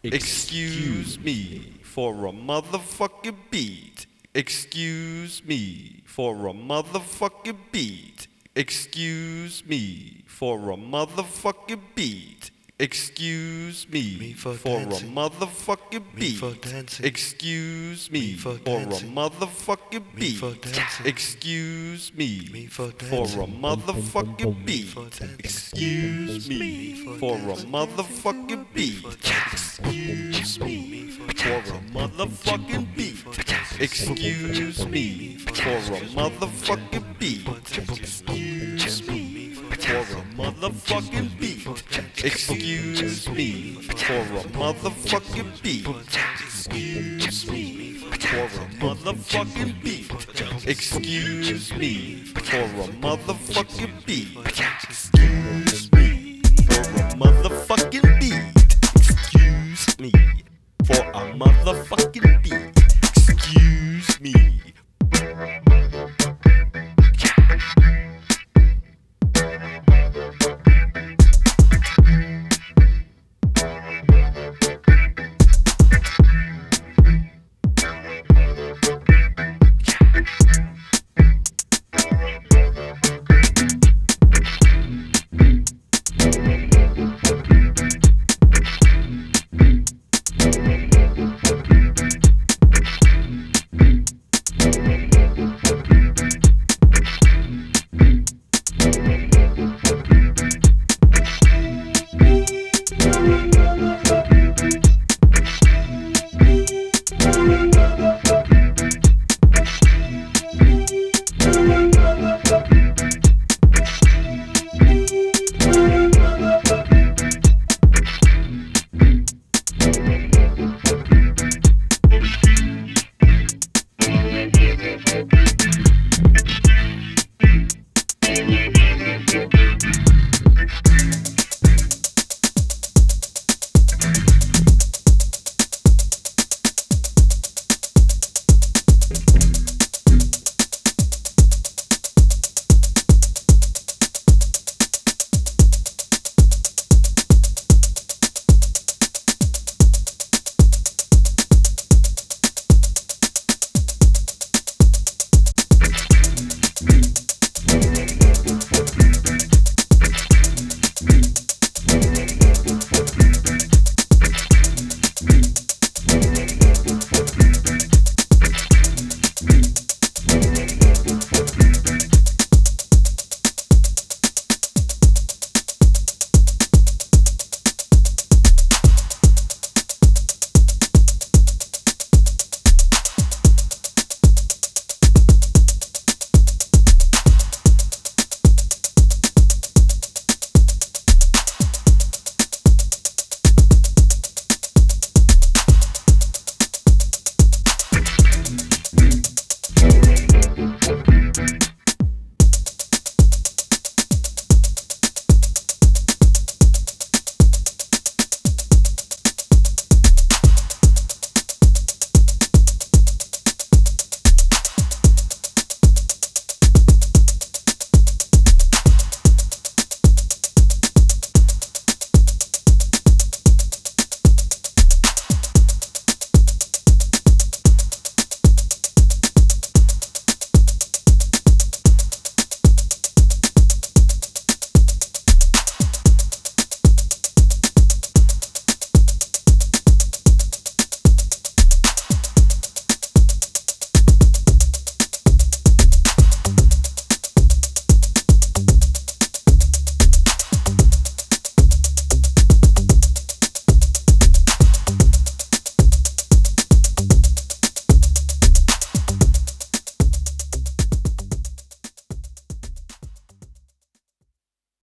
Excuse me for a motherfucking beat. Excuse me for a motherfucking beat. Excuse me for a motherfucking beat. Excuse me for a motherfucking beat. Excuse me for a motherfucking beat. Excuse me for a motherfucking beat. Excuse me for a motherfucking beat. Excuse me for a motherfucking beat. Excuse me for a motherfucking beat. Excuse me for a motherfucking beat. Excuse me for a motherfucking beat. Excuse me for a motherfucking beat. Excuse me for a motherfucking beat. Excuse me for a motherfucking beat. Excuse me for a motherfucking beat. Excuse me.